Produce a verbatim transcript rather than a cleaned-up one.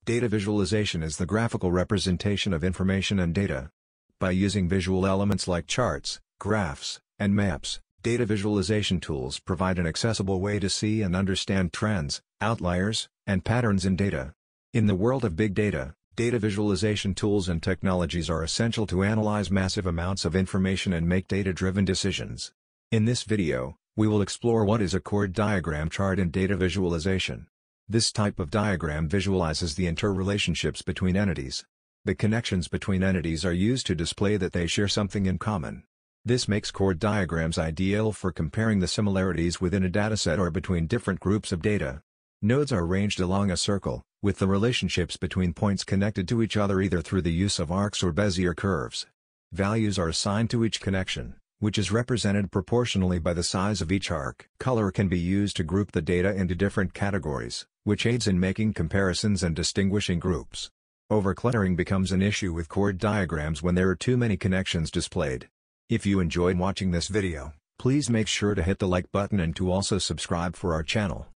Data visualization is the graphical representation of information and data. By using visual elements like charts, graphs, and maps, data visualization tools provide an accessible way to see and understand trends, outliers, and patterns in data. In the world of big data, data visualization tools and technologies are essential to analyze massive amounts of information and make data-driven decisions. In this video, we will explore what is a chord diagram chart in data visualization. This type of diagram visualizes the interrelationships between entities. The connections between entities are used to display that they share something in common. This makes chord diagrams ideal for comparing the similarities within a dataset or between different groups of data. Nodes are arranged along a circle, with the relationships between points connected to each other either through the use of arcs or Bezier curves. Values are assigned to each connection, which is represented proportionally by the size of each arc. Color can be used to group the data into different categories, which aids in making comparisons and distinguishing groups. Overcluttering becomes an issue with chord diagrams when there are too many connections displayed. If you enjoyed watching this video, please make sure to hit the like button and to also subscribe for our channel.